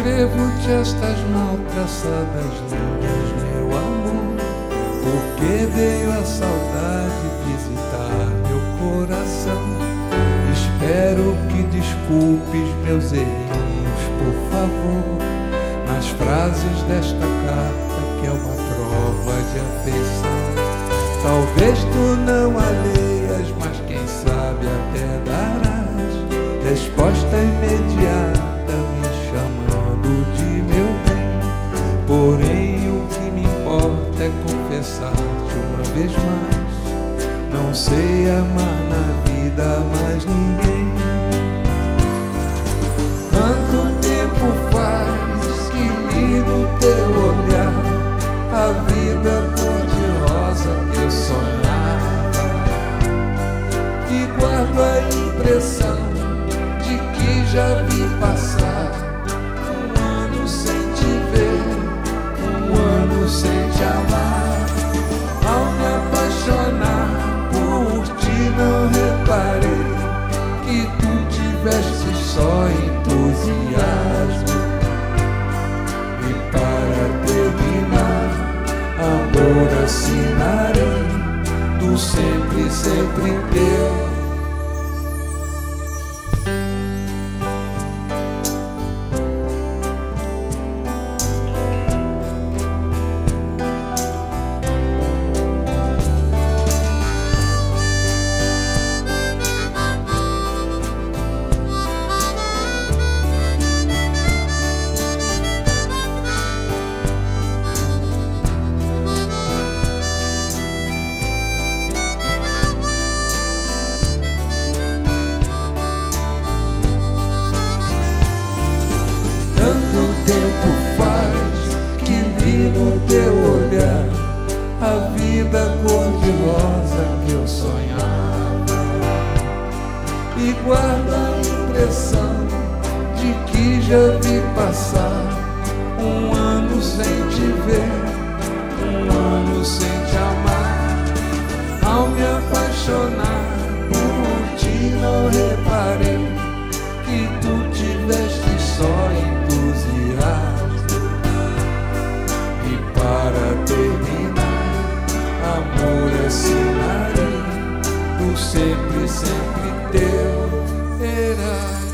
Escrevo-te estas mal traçadas linhas, meu amor, porque veio a saudade visitar meu coração. Espero que desculpes meus errinhos, por favor, nas frases desta carta que é uma prova de afeição. Talvez tu não a leias, mas quem sabe até darás resposta imediata me chamando de meu bem. Porém o que me importa é confessar-te uma vez mais: não sei amar na vida mais ninguém. Tanto tempo faz que lido teu olhar, a vida cor-de-rosa que eu sonhava, e guardo a impressão de que já vi passar um ano sem te ver, um ano sem te amar. Ao me apaixonar por ti não reparei que tu tiveste só entusiasmo. E para terminar, amor assinarei do sempre, sempre teu. Teu olhar, a vida cor-de-rosa que eu sonhava, e guardo a impressão de que já vi passar um ano sem te ver, um ano sem te amar. Ao me apaixonar por ti não reparei que tu tiveste só entusiasmo. Para terminar, amor assinarei do sempre, sempre teu. Era